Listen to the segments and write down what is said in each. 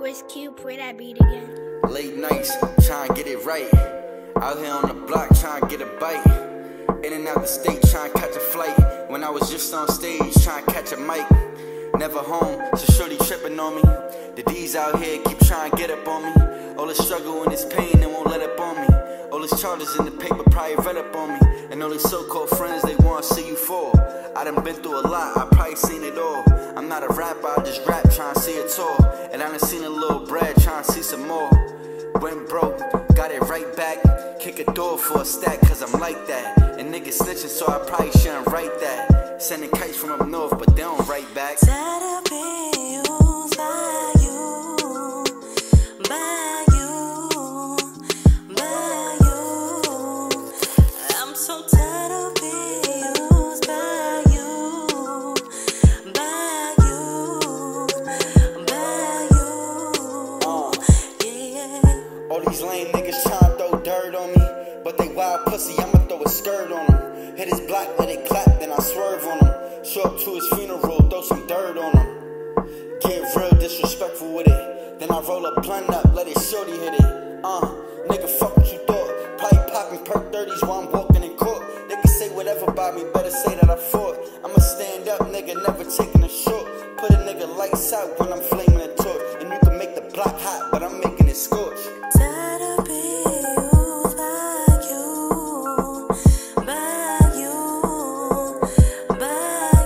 Squish Cube, play that beat again. Late nights, trying to get it right. Out here on the block, trying to get a bite. In and out the state, trying to catch a flight. When I was just on stage, trying to catch a mic. Never home, so shorty tripping on me. The D's out here keep trying to get up on me. All the struggle and this pain, they won't let up on me. All these charges in the paper probably read up on me. And all these so-called friends, they want to see you fall. I done been through a lot, I probably seen it all. I'm not a rapper, I just rap, trying to see it all. And I done seen a little bread, trying to see some more. Went broke, got it right back. Kick a door for a stack, cause I'm like that. And niggas snitching, so I probably shouldn't write that. Sending kites from up north, but they don't write back. Tired of being used by you, by you, by you. I'm so tired of being used by you, by you, by you. Yeah. All these lame niggas tryna throw dirt on me, but they wild pussy, I'ma throw a skirt on them. Hit his block, let it clap, then I swerve on him. Show up to his funeral, throw some dirt on him. Get real disrespectful with it. Then I roll a blunt up, let it shorty hit it. Nigga, fuck what you thought. Probably popping perk 30s while I'm walking in court. They can say whatever about me, better say that I fought. I'ma stand up, nigga, never taking a short. Put a nigga lights out when I'm flaming a torch. And you can make the block hot, but I'm making it scorch. Tired of being used by you, by you, by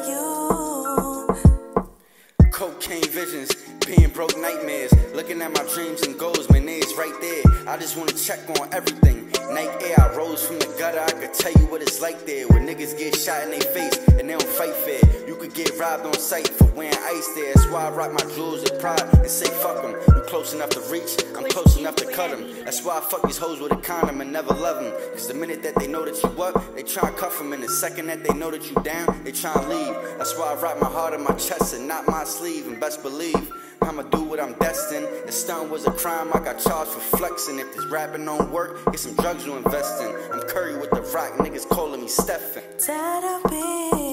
you. Cocaine visions, being broke nightmares. Looking at my dreams and goals, man, it's right there. I just wanna check on everything. Night air, I rose from the gutter, I could tell you what it's like there. When niggas get shot in their face and they don't fight fair. You could get robbed on sight for wearing ice there. That's why I rock my jewels with pride and say fuck them. You close enough to reach, I'm close enough to cut them. That's why I fuck these hoes with a condom and never love them. Cause the minute that they know that you up, they try to cuff them. And the second that they know that you down, they try to leave. That's why I rock my heart on my chest and not my sleeve. And best believe I'ma do what I'm destined. If stunt was a crime, I got charged for flexing. If this rapping don't work, get some drugs to invest in. I'm Curry with the rock, niggas calling me Stephen. Tired of being